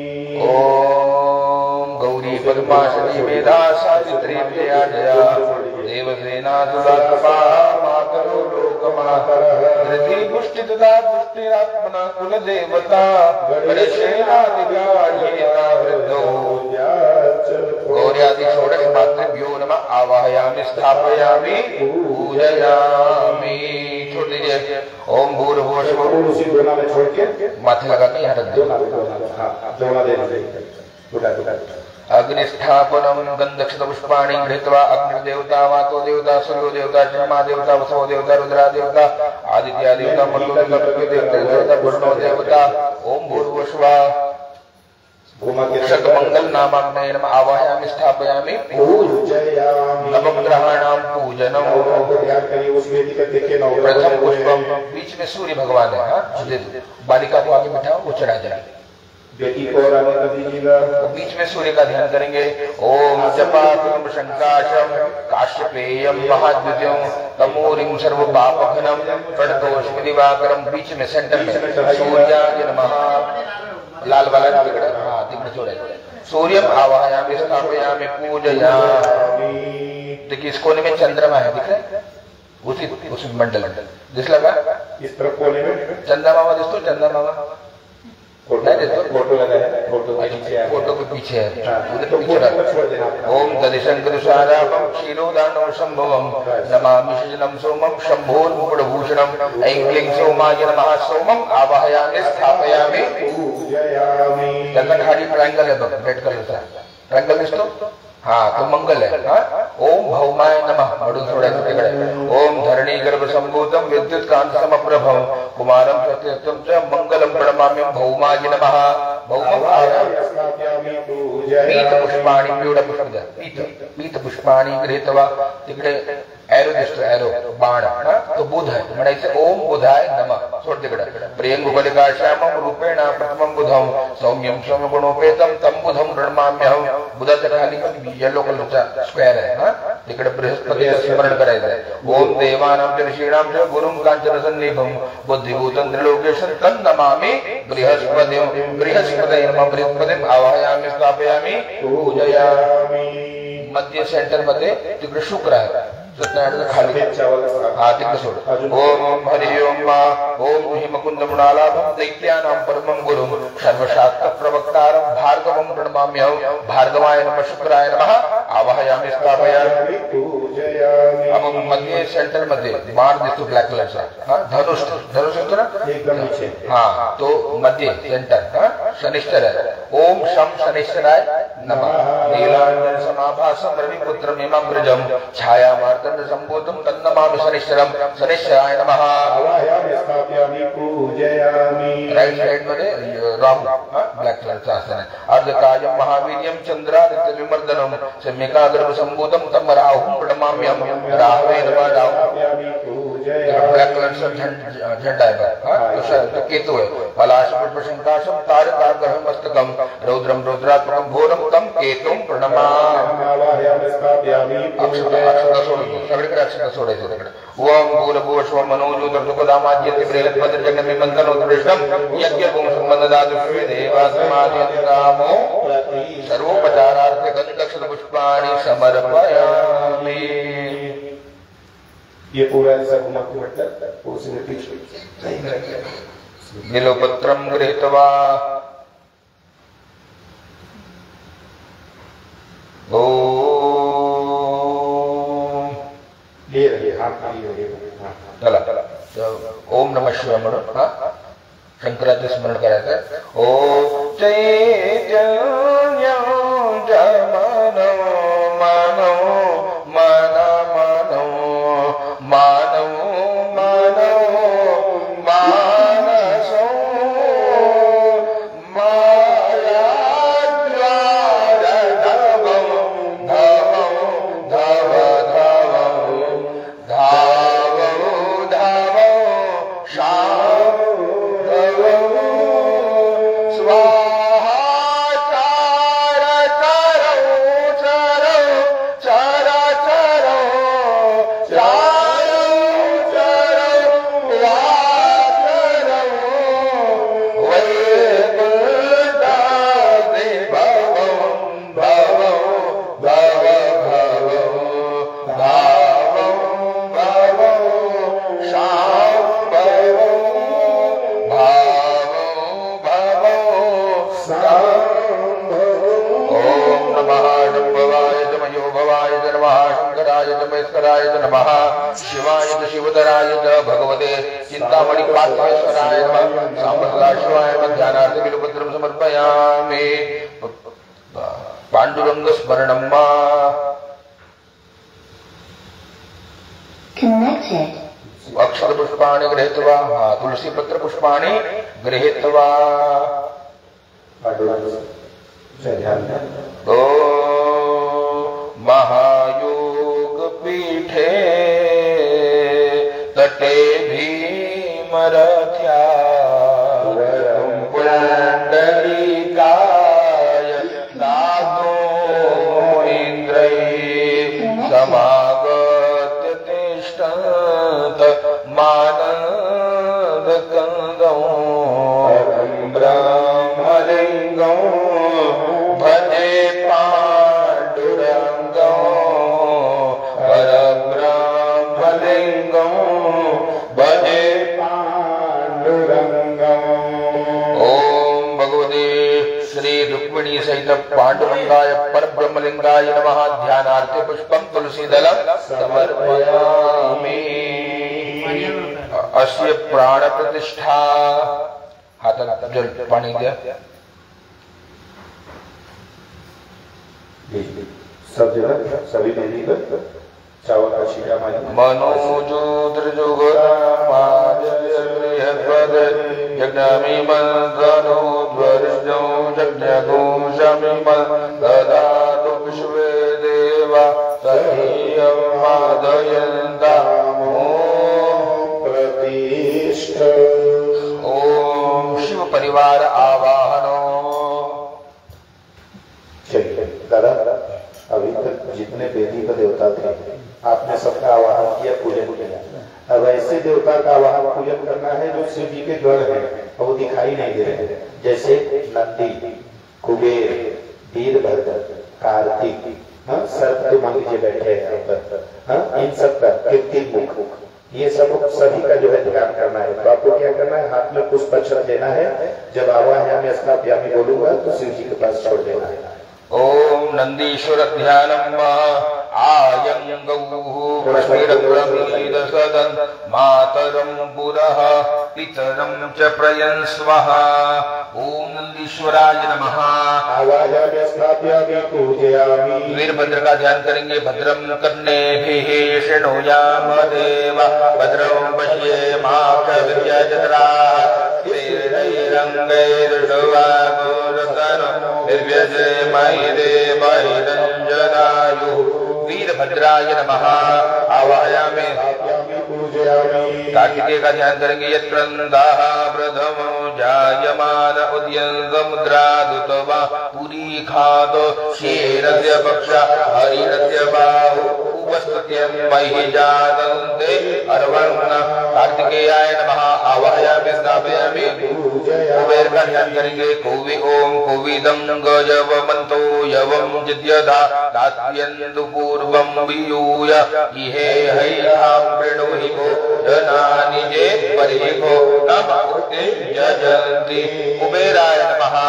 ओम गौरी पद्मासनी मेधा सावित्री प्रिया जया देवसेना दुरात्मा मातरो लोकमातरः धृति पुष्टि तथा पुष्टिरात्मना कुलदेवता गणेशेनाधिकार्येता वृद्धो गौर्यादि षोडश मातृभ्यो नमः आवाहयामि स्थापयामि पूजयामि। छोड़ दीजिए। ओम भूर्भुवस्वः उसी दोना में छोड़ के माथे लगा के यहाँ रख दो। दोना दोना हाँ दोना दे दीजिए उठा उठा अग्निस्थापनम गंधक्षत पुष्पाणि गृहीत्वा अग्निर्देवता वातो देवता सूर्यो देवता चर्मा देवता वसो देवता रुद्रा देवता आदित्य देवता मरुतो देवता पृथ्वी देवता वरुणो देवता ओम भूर्भुवस्वः मंगल नामाग्नये नमः आवाहयामि स्थापयामि पूजयामि। नवग्रहाणां पूजनम्। ध्यान करिए उस वेदी पे देखे नौ प्रथम पुष्पम बीच में सूर्य भगवान है। हाँ बालिका को आगे बिठाओ वो चढ़ा जाए। बेटी को आगे कर दीजिएगा। तो बीच में सूर्य का ध्यान करेंगे। ओम जपाकुम शंकाशम काश्यपेयम महाद्युतियम तमोरिम सर्व पापघ्नम प्रणतोष्मि दिवाकरम। बीच में सेंटर में सूर्याय नमः। लाल वाला तिकड़े हाँ तिकड़े छोड़े। सूर्यम आवाहयामि स्थापयामि पूजयामि। देखिए इस कोने में चंद्रमा है दिख रहा है उसी उस मंडल जिस लगा इस तरफ कोने में चंदा मामा दोस्तों चंदा मामा फोटो लगा है फोटो फोटो के पीछे है उधर तो पीछे फोटो को छोड़ देना। ओम तदिशंकर शारापम क्षीरोदानव संभवम नमामि सजनम सोमम शंभोर मुकुटभूषणम ऐं क्लीं सोमाय नमः। सोमम आवाहयामि स्थापयामि पूजयामि। गगनहारी ट्रायंगल है रेड कलर का ट्रायंगल दोस्तों हाँ तो मंगल है। हाँ ओम भौमाय नमः बड़ू थोड़े छोटे गड़े। ओम धरणी गर्भ संभूतम विद्युत कांत समप्रभम कुमारम सत्यम च मंगलम प्रणमामि भौमाय नमः। भौमम स्थापयामि पूजयामि। पीत पुष्पाणि पीड़ पुष्प पीत पीत पुष्पाणि गृहीत्वा तिकडे एरो दिसतो एरो बाण तो बुध है म्हणायचं ओम बुधाय नमः। सोड तिकडे प्रियंगुबलिका श्यामम रूपेण प्रथमम बुधम सौम्यम सौम्य गुणोपेतम तम बुधम प्रणमाम्यहम। बुधाच्या खाली पण येलो कलरचा स्क्वेअर आहे। हा तिकडे बृहस्पतीचं स्मरण करायचं आहे। ओम देवानां च ऋषीणां च गुरुं कांचन सन्निभं बुद्धिभूतं त्रिलोकेशं तं नमामि बृहस्पतिं। बृहस्पतये नमः। बृहस्पतिं आवाहयामि स्थापयामि पूजयामि। मध्य सेंटर मध्ये तिकडे शुक्र आहे सत्यनारायण खाली हाँ तिकडे सोड। ओम हरि ओम ओम हिमकुंद मृणालाभं दैत्यानां परमं गुरुं सर्वशास्त्र प्रवक्तारं भार्गवं प्रणमाम्यहं। भार्गवाय नमः शुक्राय नमः आवाहयामि स्थापयामि पूजयामि। अब मध्य सेंटर मध्ये बाण दिसतो ब्लॅक कलरचा हाँ धनुष धनुष दिसतो ना एकदम नीचे हाँ तो मध्य सेंटर हाँ शनिश्चर है। ओम शम शनिश्चराय नमः। नीलांजन समाभासं रविपुत्रं हिमग्रजं छाया मार्तंड संभूतं तन्नमामि शनिश्चरं। शनिश्चराय नमः। आवाहयामि स्थापयामि पूजयामि। राइट साइड मध्ये राहु ब्लॅक कलरचा आसन आहे। अर्धकायं महावीर्यं चंद्रादित्य विमर्दनं सम्यका गर्भ संभूतं तम राहुं प्रणमाम्यहं। राहवे नमः। राहु ब्लैक कलर का झंडा है तो केतु है। पलाश पुष्प शंकाशम तारकाग्रह मस्तकम रौद्रम रौद्रात्मकं घोरम तम केतुं प्रणमाम्यहं। सगळीकडे अक्षता सोडायचं तिकडे। ओम भूर्भुवस्वः मनोजोतर्दुपदामाज्यते बृहस्पतिर्जगन्मे मंथनोत्कृष्टं यज्ञपुं संबन्धदातु देवात्मादिकामो सर्वोपचारार्थे गन्धक्षत पुष्पाणि समर्पयामि। ये पूरा ऐसा घुमा घुमट उसने पीछे बिल्वपत्रं गृहीत्वा ओम ले रहे हाथ लिए रहे चला तो ओम नमः शिवाय म्हणून हा शंकराचे स्मरण करायचं ओम चैतन्य मानव मानव मानव मानव मानव मानव मानसो माया धव धव धव धव धाव धाव शाम स्वाहा चार चरो चरो चर चरो चारो चरो वाचरो वैकुंठा भव भव भव भव भाव भव शाम भव भाव भव ओम नमः शंभवाय च मयोभवाय च नमः शंकराय च महेश्वराय च नमः शिवाय च शिवधराय च भगवते चिंतामणि पार्थेश्वराय नमः सांबसदा शिवाय ध्यानार्थ बिल्वपत्रं समर्पयामि पांडुरंग स्मरणं मा Connected. अक्षर पुष्पाणि गृहीत्वा हाँ तुलसी पत्र पुष्पाणि गृहीत्वा ध्यान दें ओ महायोग पीठे तटे भीमरथ्या पुंडरीकाय दादो इंद्रैः समागत्य तिष्ठन्त मानदकन्दं ब्रह्मलिङ्गं भजे पाण्डुरङ्गं परब्रह्मलिङ्गं भजे पाण्डुरङ्गम् ओम भगवते श्री रुक्मिणी सहित पांडुरंगाय परब्रह्मलिंगाय नमः ध्यानार्थे पुष्पं तुलसीदलं समर्पयामि अस्य प्राण प्रतिष्ठा हातात जल पाणी द्या सब जगह सभी देवी का चावल का शीरा मानी मनोजो त्रिजुगरामाजयपद यज्ञामि मंत्रो ध्वरिजो यज्ञगो शमिमल ददातु विश्वे देवा सहियं मादयन्ता प्रतिष्ठा ओम शिव परिवार आवाहनो चलिए दादा अभी तक जितने वेदी का देवता थे आपने सबका आवाहन किया पूजन किया अब ऐसे देवता का आवाहन पूजन करना है जो शिव जी के गढ़ है और वो दिखाई नहीं दे रहे जैसे नंदी कुबेर वीरभद्र कार्तिक हाँ सर्प तो मान लीजिए बैठे हैं यहाँ पर हाँ इन सब का कीर्ति मुख ये सब सभी का जो है ध्यान करना है तो आपको क्या करना है हाथ में पुष्प अक्षत लेना है जब आवाहयामि अस्नाप्यामि बोलूंगा तो शिव जी के पास छोड़ देना है ओम नंदीश्वर ध्यानम आयं गौः प्रमीदसदन् मातरं पुरः पितरं च प्रयन् स्वाहा ओम नंदीश्वराय नमः आवाहयामि अस्नाप्यामि पूजयामि वीरभद्र का ध्यान करेंगे भद्रम कर्णेभिः शृणुयाम देव भद्रं पश्येमाक्षभिर्यजत्राः स्थिरैरङ्गैर्षुवागुरतनु निर्व्यजेमहि देवैरञ्जनायुः वीरभद्राय नमः आवाहयामि कार्तिकेय का ध्यान करेंगे यत्रन्दाः प्रथमो जायमान उद्यन्तमुद्रादुतवा पुरी खादो शेरस्य पक्ष हरिरस्य बाहु उपस्तुत्यं महि जातन्ते अर्वन्न कार्तिकेयाय नमः आवाहयामि स्थापयामि कुबेर का ध्यान करेंगे। कोवि ओम कोविदं गजवमन्तो यवं जिद्यदा दात्यन्दु पूर्वं वियूय इहे हैहां प्रणोहि भो जनानि जे परिभो नमोते जयन्ति। कुबेराय नमः।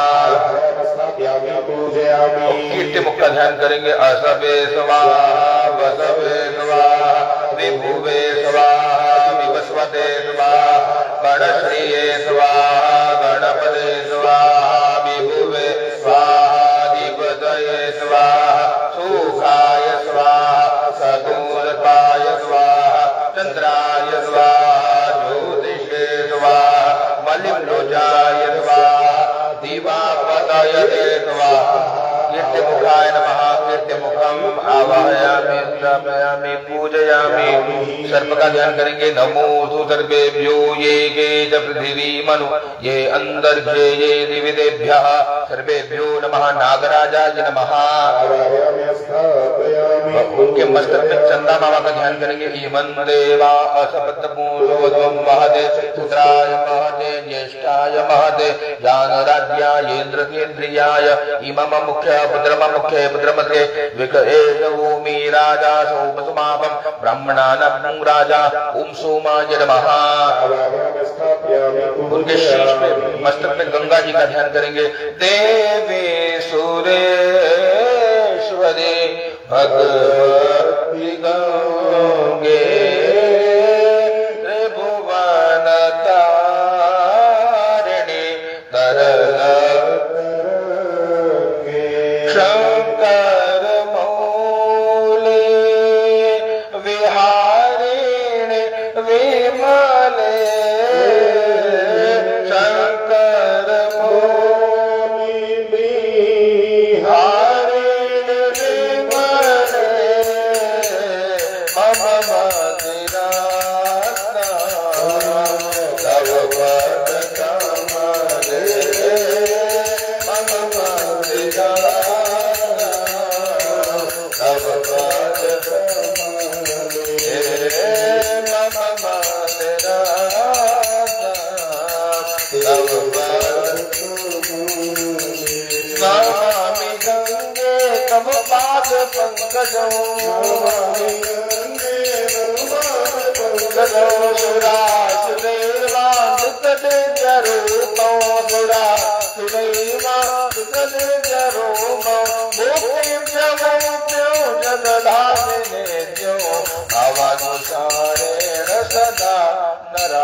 कीर्ति मुख का ध्यान करेंगे। असवे स्वाहा वसवे स्वाहा विभुवे स्वाहा विवस्वते स्वाहा गणश्रीये स्वाहा गणपते स्वाहा विभुवे स्वाहा दिग्वदये स्वाहा सुखाय स्वाहा सदूरताय स्वाहा चंद्राय स्वाहा ज्योतिषे स्वाहा मलिम्नोजाय स्वाहा दिवापतये स्वाहा। कीर्तिमुखाय नमः। कीर्तिमुखम् आवाहयामि स्थापयामि पूजयामि। सर्प का ध्यान करेंगे। नमो सर्वेभ्यो ये के च पृथिवी मनु ये अंतरिक्षे ये दिविदेभ्यः सर्वेभ्यो नमः। नागराजाय नमः। उनके मस्तक में चंदा मामा का ध्यान करेंगे। इमं देवा असपत्तपूर्वोद्वं महते पुत्राय महते ज्येष्ठाय महते जानराज्याय इंद्रकेन्द्रियाय इमम मुख्य पुत्रम मुख्य पुत्रमते विकरेश भूमि राजा सोमसुमापम ब्राह्मणानां राजा ओम सोमाय नमः। उनके शीश में मस्तक में गंगा जी का ध्यान करेंगे। देवी सुरेश्वरी भगवती गंगे त्रिभुवन तारिणी तरल शंकर मौले विहारिणी विमले शंकर मौली विहारिणी विमले मम मदिरा तव पद कमले मम मदिरा स्वामी गंगे तव पाद पंकजों सुराज देवांत जरूपो सुरा सुदैवांत जरूपो मुक्तिं जगोप्यो जगधारिणे द्यो भवानुसारेण सदा नरा।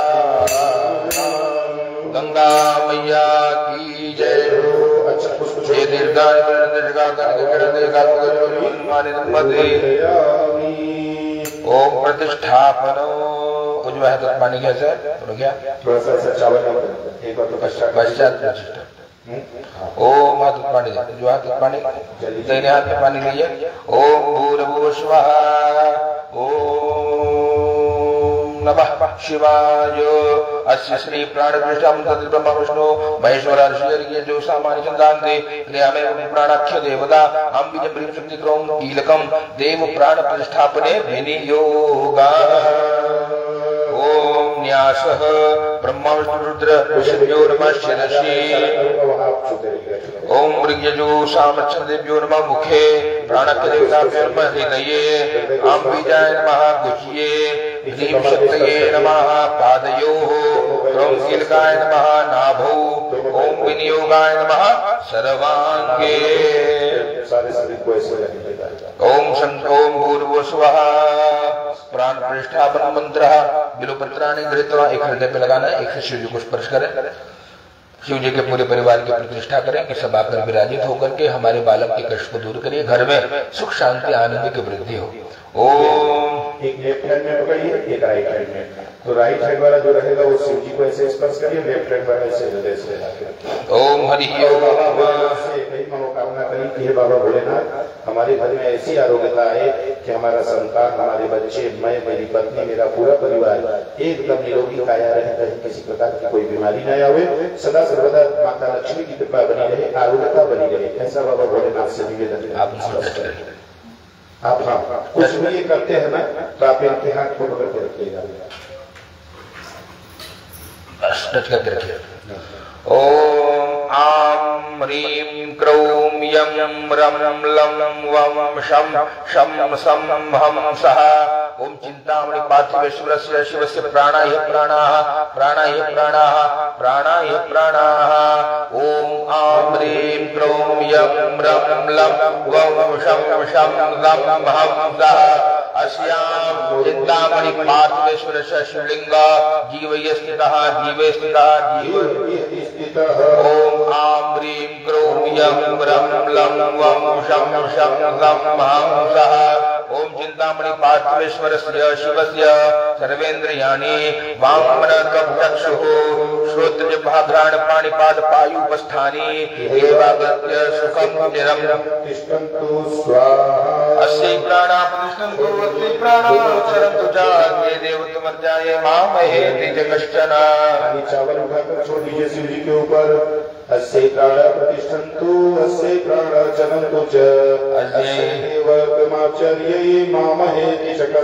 गंगा मैया की जय। जय दीर्घाय ओम प्रतिष्ठापनो कुछ है तो पानी कैसे हो गया थोड़ा सा ऐसा चावल एक बार तो पश्चात पश्चात प्रतिष्ठा। ओम हाथ पानी जो हाथ पानी दाहिने हाथ में पानी लीजिए। ओम भूर्भुवः स्वः ओम नमः शिवाय। अस्य श्री प्राणप्रतिष्ठां तत्र ब्रह्मा विष्णु महेश्वरा ऋषि जो सामान्य चंदान्ते क्रियामेव प्राणाख्य देवता अंबिज प्रेम शक्ति क्रौम कीलकम देव प्राण प्रतिष्ठापने विनियोगा। ओम न्यासः ब्रह्मा विष्णु रुद्र ऋषिभ्यो नमः शिरसि। ओम ऋग्यजो सामच्छन्देभ्यो नमः मुखे प्राणख्य देवताभ्यो नमः हृदये अंबिजाय नमः गुह्ये ह्रीं शक्तये नमः पादयोः क्रौम कीलकाय नमः नाभौ ओम विनियोगाय नमः सर्वांगे। ओम शंकर ओम भूर्भुवः स्वः प्राण प्रतिष्ठापन मंत्र बिल्वपत्राणि गृहीत्वा एक हृदय पे लगाना है। एक से शिव जी को स्पर्श करें। शिव जी के पूरे परिवार की प्रतिष्ठा करें कि सब आकर विराजित होकर के हमारे बालक के कष्ट को दूर करिए। घर में सुख शांति आनंद की वृद्धि हो। ओम एक लेफ्ट हैंड में पकड़िए एक राइट हैंड में। तो राइट हैंड वाला जो रहेगा वो शिव जी को ऐसे स्पर्श करिए। लेफ्ट हैंड वाला ऐसे हृदय से लगाकर ओम हरि ओम कई मनोकामना करी कि हे बाबा भोलेनाथ हमारे घर में ऐसी आरोग्यता है कि हमारा संतान हमारे बच्चे मैं मेरी पत्नी मेरा पूरा परिवार एकदम निरोगी काया रहे। कहीं किसी प्रकार की कोई बीमारी न आवे। सदा सर्वदा माता लक्ष्मी की कृपा बनी रहे आरोग्यता बनी रहे। ऐसा बाबा भोलेनाथ से निवेदन है। आप हाँ कुछ भी ये करते हैं ना तो आप इनके हाथ को पकड़ के रखिएगा। बस टच करके रखिए। ओम आम ह्रीं क्रोम यम रम लं वम शम शम सम हम सः। ओम चिंतामणि पार्थिवेश्वरस्य शिवस्य प्राणाय प्राणाः प्राणाय प्राणाः प्राणाय प्राणाः। ओम आम ह्रीं क्रोम यम रम लं वम शम शम सम हम सः। अस्यां चिंतामणि पार्थिवेश्वरस्य शिवलिंग जीवय स्थितः जीवे स्थितः जीव। ओम आम ह्रीं क्रोम यम रम लं वम शम शम सम हम सः। ओम चिंतामणि पार्थिवेश्वरस्य शिवस्य सर्वेन्द्रियाणि वामनकचक्षुः श्रोत्रजिह्वाघ्राण पाणिपाद पायुपस्थानि एवागत्य सुखं चिरं तिष्ठन्तु स्वाहा। अस्यै प्राणा प्रतिष्ठन्तु अस्यै प्राणा चरन्तु च ये देवतमर्याय मामहेति च कश्चन। चावल उठाकर छोड़ दीजिए शिव जी के ऊपर। अस्यै प्राणा प्रतिष्ठन्तु अस्यै प्राणा चरन्तु च अस्यै देवतमाचार्यै मामहेति च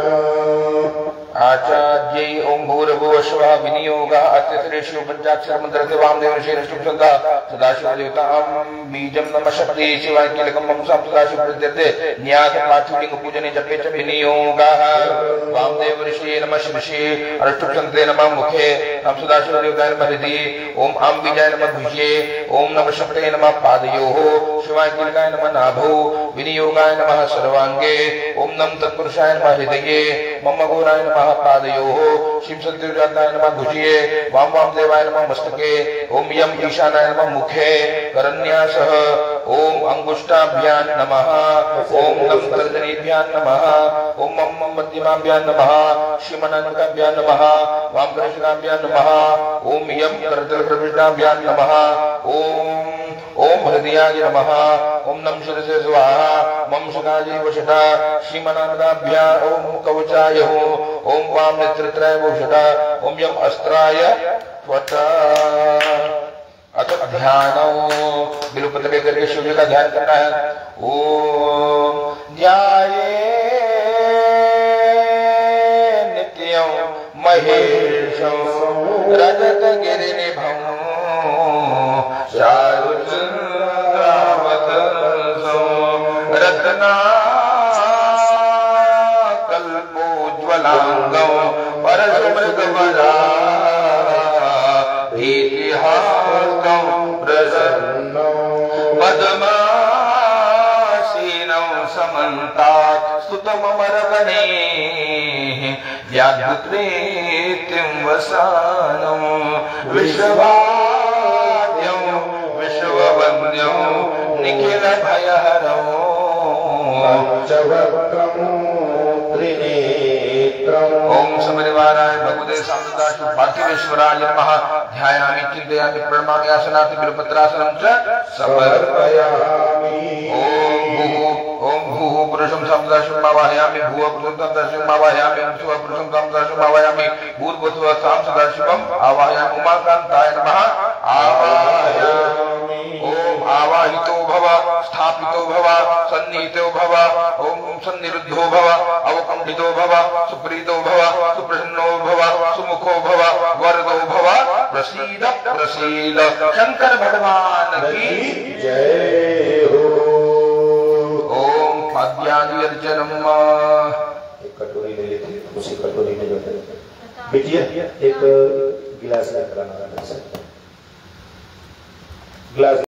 कश्चन। आचार्यै ओम भूर्भुवः स्वः विनियोगः अत्यतिरेषु पंचाक्षर मंत्रस्य वामदेव ऋषिरष्टुप्छन्दा सदाशिव देवतां बीजं नमः शक्ति शिवाय कीलकं मम सदाशिव प्रत्यर्थे न्यास पार्थिवलिंग पूजने जपे च विनियोगः। वामदेव ऋषि नमः शिवशे अष्टुप्छन्ते नमः मुखे नम सदाशिव देवताय नमः हृदि। ओम अंबिजाय नमः भुजे ओम नमः शक्ते नमः पादयोः शिवाय कीलकाय नमः नाभौ विनियोगाय नमः सर्वांगे। ओम नम तत्पुरुषाय नमः हृदये मम घोराय नमः पादयोः शिव सत्युजाताय नमः भुजये वाम वामदेवाय नमः मस्तके। ओम यम ईशानाय नमः मुखे करन्यासः। ओम अंगुष्ठाभ्यां नमः। ओम नम तर्जनीभ्यां नमः। ओम मम मध्यमाभ्यां नमः श्रीमनानकाभ्यां नमः वाम कृष्णाभ्यां नमः। ओम यम करतल प्रविष्टाभ्यां नमः। ओम ओम हृदयाय नमः। ओम नम शिरसे स्वाहा मम सुखाय वशटा श्रीमनानकाभ्यां ओम कवचाय ओम वाम नेत्रत्रय वशटा। ओम यम अस्त्राय वटा। अथ ध्यान बिल्कुल करके शिव जी का ध्यान करना है। ओम ध्याये नित्यं महेशं रजत गिरिनिभं चारुचन्द्रावतंसं रत्ना कल्पोज्ज्वलांगं परशुमृगवरा इतिहासं प्रसन्नं पद्मासीनं समन्तात् स्तुतममरगणैः व्याघ्रप्रीतिं वसानं विश्ववाद्यं विश्ववन्द्यं निखिलभयहरं ओम सपरिवाराय भगवते सामदासु पार्थिवेश्वराय नमः। ध्यायामि चिन्तयामि प्रणमामि आसनासि बिल्वपत्रासनं च समर्पयामि। ओम भूः ओम भूः पुरुषं सामदासु मावाहयामि भूः पुरुषं सामदासु मावाहयामि ओम शिवः पुरुषं सामदासु मावाहयामि भूर्भुवः सामदासुवम् आवाहयामि उमाकान्ताय नमः आवाहयामि। ओम आवाहितो भव स्थापितो भव सन्निहितो भव ओम सन्निरुद्धो भव अवकम्पितो भव सुप्रीतो भव सुप्रसन्नो भव सुमुखो भव वरदो भव प्रसीद प्रसीद। शंकर भगवान की जय हो। ओम पाद्यादि अर्चनम। एक कटोरी ले लेते हैं, उसी कटोरी में जो है बिटिया एक गिलास लेकर आना गिलास